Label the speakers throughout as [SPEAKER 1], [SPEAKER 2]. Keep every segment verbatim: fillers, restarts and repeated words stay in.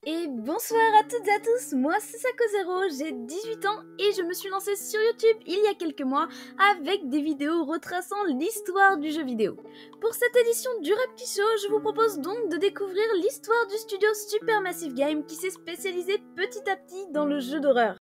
[SPEAKER 1] Et bonsoir à toutes et à tous, moi c'est SakoZero, j'ai dix-huit ans et je me suis lancée sur YouTube il y a quelques mois avec des vidéos retraçant l'histoire du jeu vidéo. Pour cette édition du Rapki Show, je vous propose donc de découvrir l'histoire du studio Supermassive Games qui s'est spécialisé petit à petit dans le jeu d'horreur.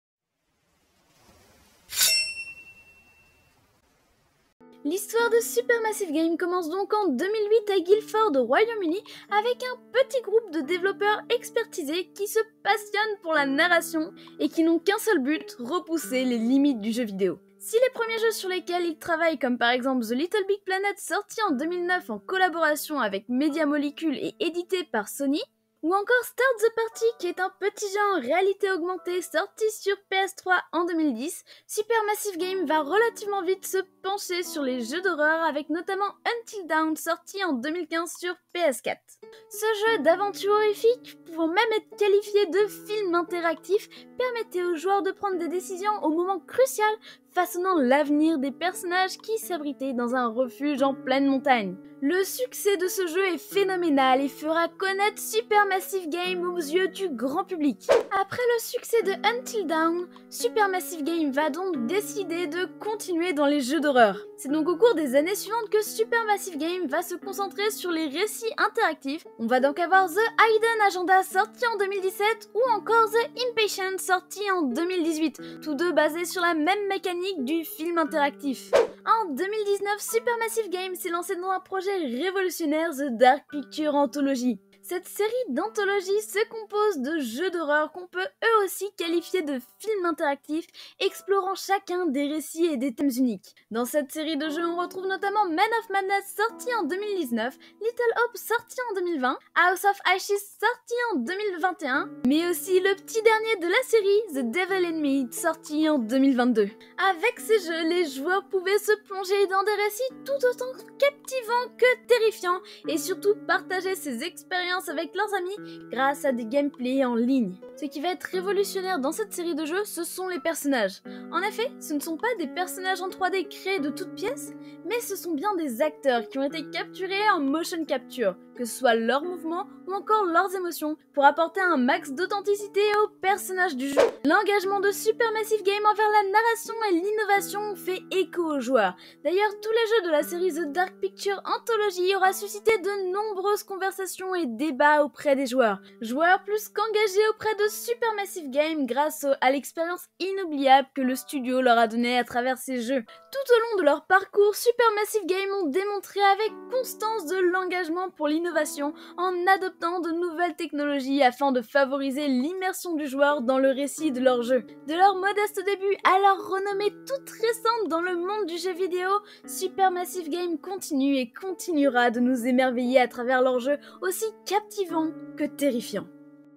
[SPEAKER 1] L'histoire de Supermassive Games commence donc en deux mille huit à Guildford au Royaume-Uni avec un petit groupe de développeurs expertisés qui se passionnent pour la narration et qui n'ont qu'un seul but, repousser les limites du jeu vidéo. Si les premiers jeux sur lesquels ils travaillent, comme par exemple The Little Big Planet sorti en deux mille neuf en collaboration avec Media Molecule et édité par Sony, ou encore Start the Party qui est un petit jeu en réalité augmentée sorti sur P S trois en deux mille dix, Supermassive Games va relativement vite se pencher sur les jeux d'horreur avec notamment Until Dawn sorti en deux mille quinze sur P S quatre. Ce jeu d'aventure horrifique, pouvant même être qualifié de film interactif, permettait aux joueurs de prendre des décisions au moment crucial façonnant l'avenir des personnages qui s'abritaient dans un refuge en pleine montagne. Le succès de ce jeu est phénoménal et fera connaître Supermassive Games aux yeux du grand public. Après le succès de Until Dawn, Supermassive Games va donc décider de continuer dans les jeux d'horreur. C'est donc au cours des années suivantes que Supermassive Games va se concentrer sur les récits interactifs. On va donc avoir The Hidden Agenda sorti en deux mille dix-sept ou encore The Impatient sorti en deux mille dix-huit, tous deux basés sur la même mécanique du film interactif. En deux mille dix-neuf, Supermassive Games s'est lancé dans un projet révolutionnaire, The Dark Picture Anthology. Cette série d'anthologies se compose de jeux d'horreur qu'on peut eux aussi qualifier de films interactifs, explorant chacun des récits et des thèmes uniques. Dans cette série de jeux, on retrouve notamment Man of Madness sorti en deux mille dix-neuf, Little Hope sorti en deux mille vingt, House of Ashes sorti en deux mille vingt et un, mais aussi le petit dernier de la série, The Devil in Me, sorti en deux mille vingt-deux. Avec ces jeux, les joueurs pouvaient se plonger dans des récits tout autant captivants que terrifiants et surtout partager ces expériences avec leurs amis grâce à des gameplays en ligne. Ce qui va être révolutionnaire dans cette série de jeux, ce sont les personnages. En effet, ce ne sont pas des personnages en trois D créés de toutes pièces, mais ce sont bien des acteurs qui ont été capturés en motion capture, que ce soit leurs mouvements ou encore leurs émotions, pour apporter un max d'authenticité aux personnages du jeu. L'engagement de Supermassive Games envers la narration et l'innovation fait écho aux joueurs. D'ailleurs, tous les jeux de la série The Dark Picture Anthology aura suscité de nombreuses conversations et débats auprès des joueurs. Joueurs plus qu'engagés auprès de Supermassive Games grâce à l'expérience inoubliable que le studio leur a donnée à travers ces jeux. Tout au long de leur parcours, Supermassive Games ont démontré avec constance de l'engagement pour l'innovation en adoptant de nouvelles technologies afin de favoriser l'immersion du joueur dans le récit de leur jeu. De leur modeste début à leur renommée toute récente dans le monde du jeu vidéo, Supermassive Games continue et continuera de nous émerveiller à travers leurs jeux aussi captivants que terrifiants.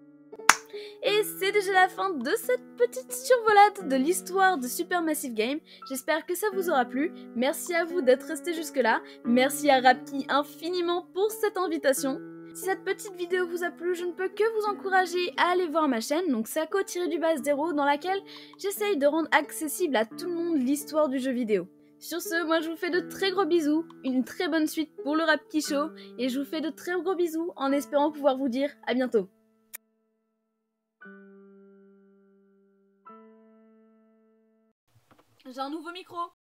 [SPEAKER 1] Et c'est déjà la fin de cette petite survolade de l'histoire de Supermassive Games. J'espère que ça vous aura plu. Merci à vous d'être restés jusque là. Merci à Rapki infiniment pour cette invitation. Si cette petite vidéo vous a plu, je ne peux que vous encourager à aller voir ma chaîne, donc Sako-du-bas-zéro, dans laquelle j'essaye de rendre accessible à tout le monde l'histoire du jeu vidéo. Sur ce, moi je vous fais de très gros bisous, une très bonne suite pour le Rapki Show, et je vous fais de très gros bisous en espérant pouvoir vous dire à bientôt. J'ai un nouveau micro.